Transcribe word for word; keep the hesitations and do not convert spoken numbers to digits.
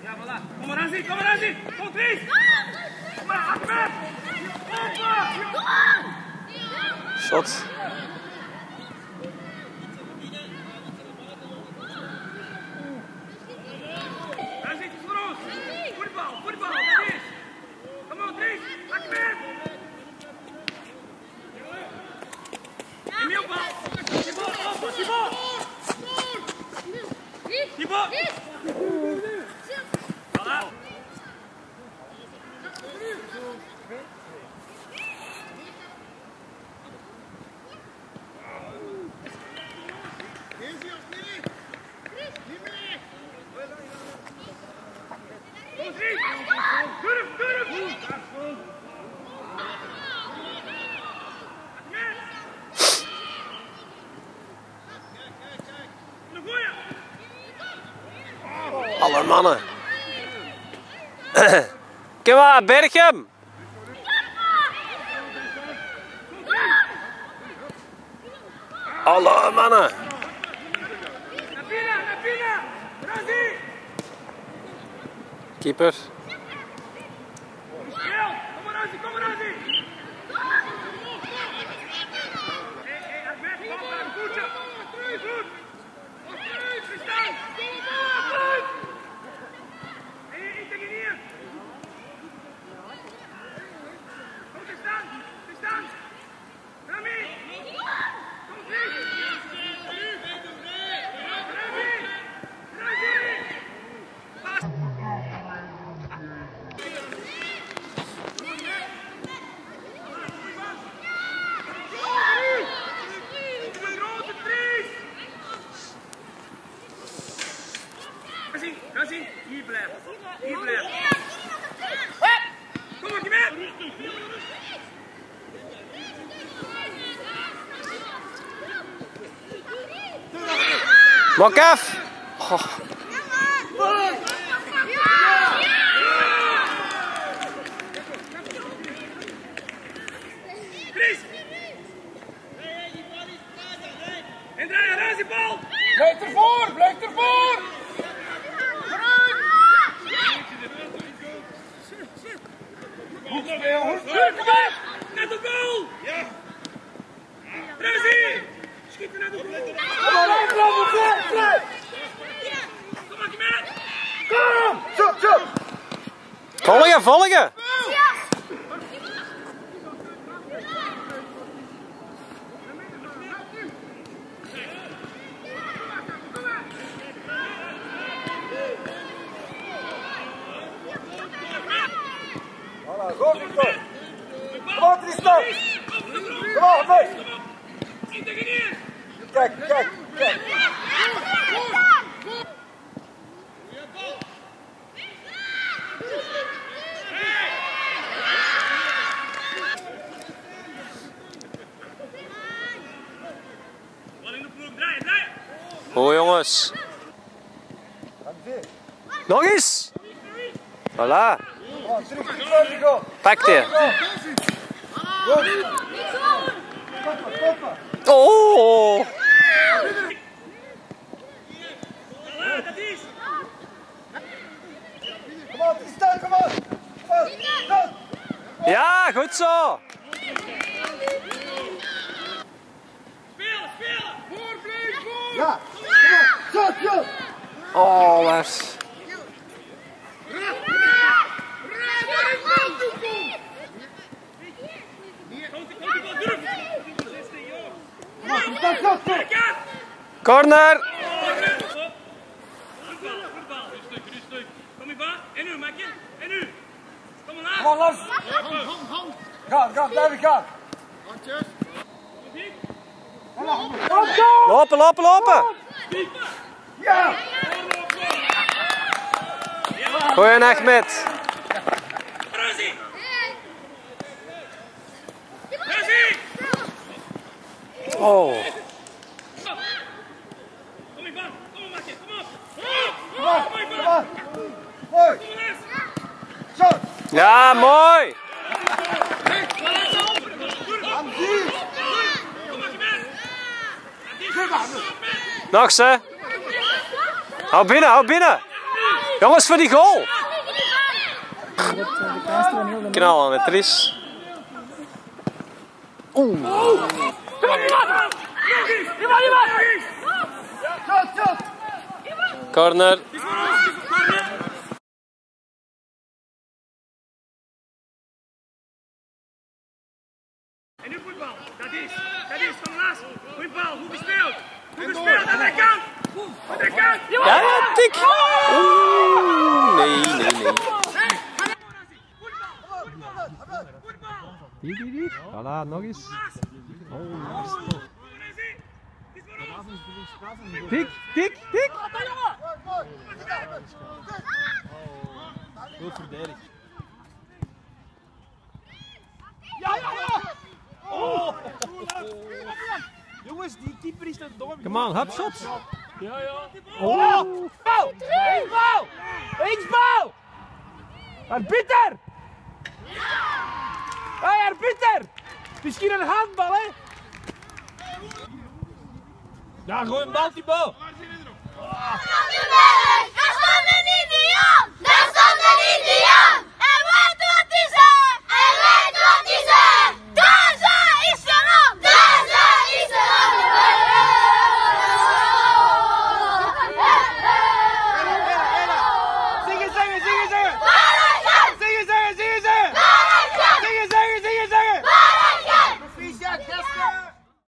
Ja, voilà. Kom maar aan, kom maar aan, kom Dries! Kom maar, Ahmed! Shot. Daar zit je voor ons! Voetbal, voetbal, dat is! Kom op, Dries! Ahmed! Emiel, bal! Die bal, op, die bal! Die bal! Voilà! Durf, durf! Alle mannen. Kom maar, Berchem. Alle mannen. Keeper. Hier blijven. Hier blijven. Kom maar, Kiemer. Mokaf. Oh. Chris. En draai, daar is die bal. Blijf ervoor, blijf ervoor. Goed speel, goed speel, kom op! Naar de goal! Ja! Rezi! Schiet naar de goal! Kom maar, lopen, vlug, vlug! Kom maar, Kiemer! Kom! Zo, zo! Volgen, volgen! Goed, Victor! Kom op, Tristan! Kom op, mee! Kijk, kijk, kijk! Goed jongens. Nog eens! Voilà. Pak die. Oh! Kom op, Tristan, kom op! Ja, goed zo! Spelen, spelen! Voor, vlees, voor! Ja! Kom op! Zo, zo! Oh, Lars. Corner! Kom je van? En nu, maak je? En nu? Kom maar Kom on, Lars! Gaan, gaan, blijven gaan! Lopen, lopen, lopen! Ja! Goeie Ahmed. Rezi! Rezi! Oh. Kom je van? Kom maar, maak je? Kom op! Kom op, kom op! Mooi! Zo! Ja, mooi! Nog ze. Hou binnen, hou binnen. Jongens, voor die goal! Knallen met Tris. Oeh. Corner. En nu voetbal. Dat is. Dat is van Las. Goeie bal. Goed gespeeld. Goed gespeeld. Aan de kant. Aan de kant. Ja, tik. Oeh. Nee, nee, nee. Die, die, die. Voilà, nog eens. Oh. Tik, tik, tik. Goed verdedigd. Ja, ja, ja! Oh. Jongens, die keeper is een dom. Come on, hop shot. Ja, ja. Oh. Bal! Linksbal! Linksbal! Arbiter! Hé, arbiter! Misschien een handbal, hè? Ja, gooi een bal, Thibaut!